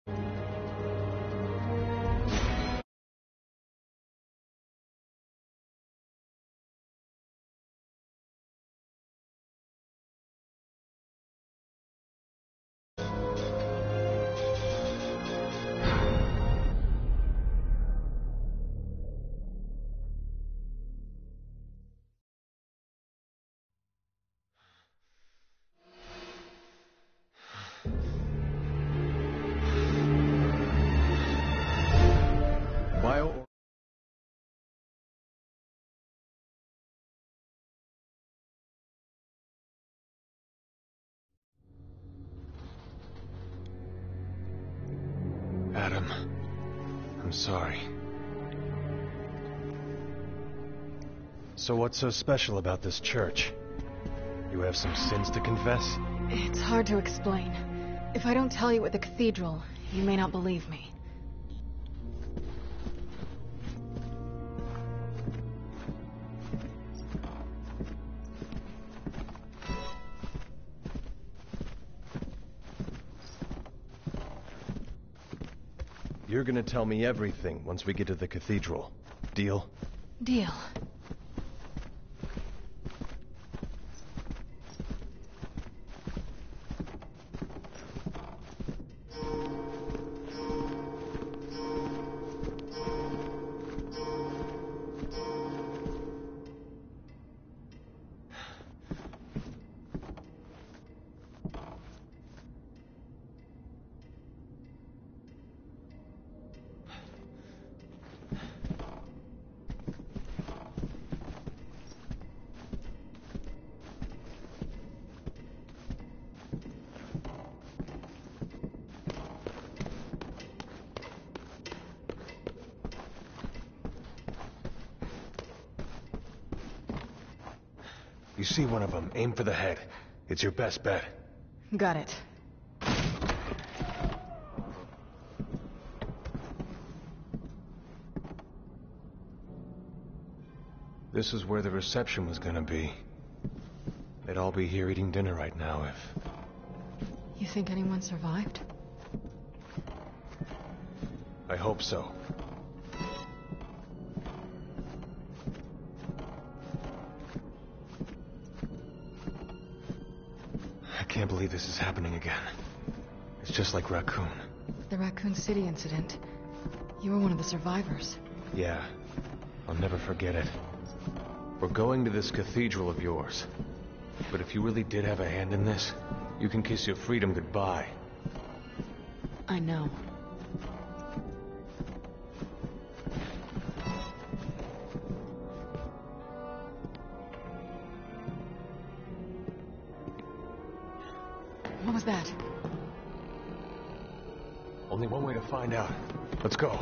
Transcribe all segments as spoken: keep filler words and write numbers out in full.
Adam, I'm sorry. So what's so special about this church? You have some sins to confess? It's hard to explain. If I don't tell you at the cathedral, you may not believe me. You're gonna tell me everything once we get to the cathedral. Deal? Deal. You see one of them, aim for the head. It's your best bet. Got it. This is where the reception was gonna be. They'd all be here eating dinner right now if... You think anyone survived? I hope so. I can't believe this is happening again. It's just like Raccoon. The Raccoon City incident. You were one of the survivors. Yeah, I'll never forget it. We're going to this cathedral of yours. But if you really did have a hand in this, you can kiss your freedom goodbye. I know. What was that? Only one way to find out. Let's go.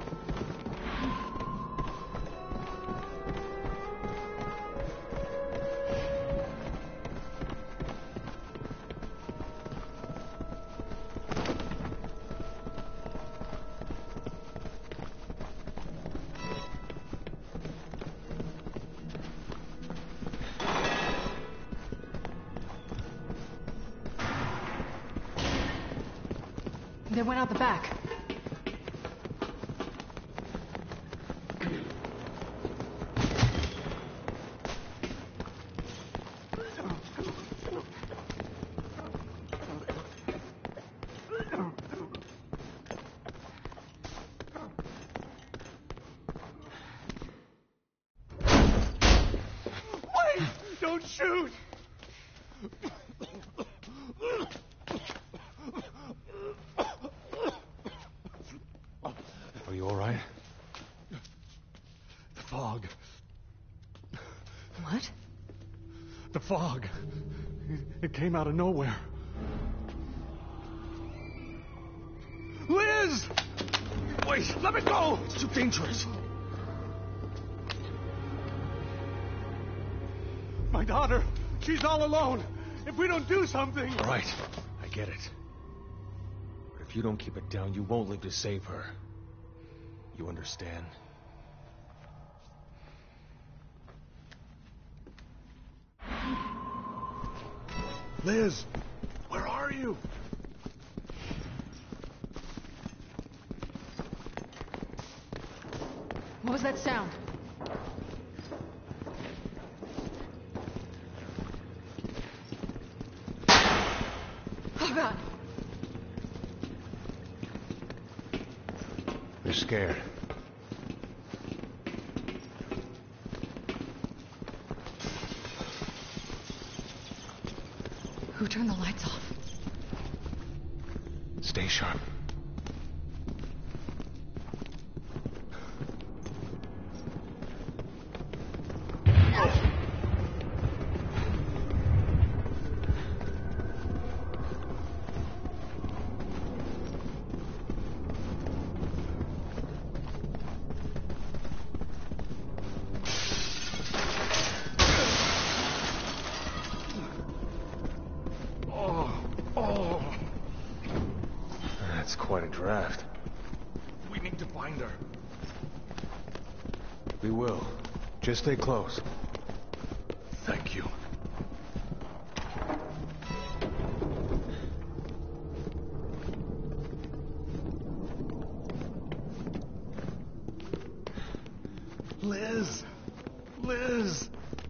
They went out the back. Wait! Don't shoot! Are you all right? The fog. What? The fog. It, it came out of nowhere. Liz! Wait, let me go! It's too dangerous. My daughter, she's all alone. If we don't do something... All right, I get it. But if you don't keep it down, you won't live to save her. You understand? Liz, where are you? What was that sound? Oh, God. They're scared. Who turned the lights off? Stay sharp. That's quite a draft. We need to find her. We will. Just stay close. Thank you. Liz! Liz!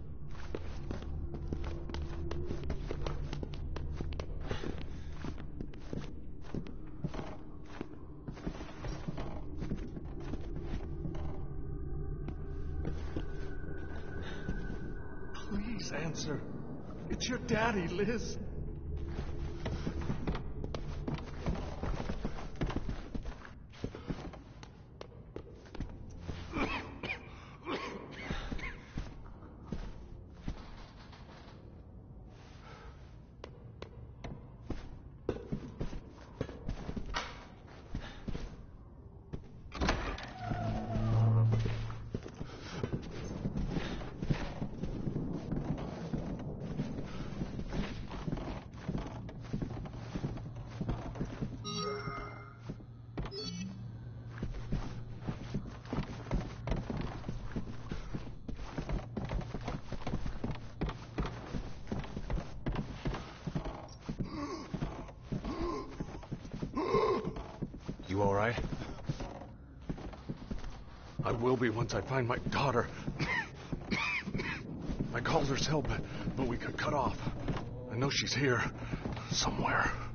Please answer. It's your daddy, Liz. You all right? I will be once I find my daughter. My caller's held, but, but we got cut off. I know she's here, somewhere.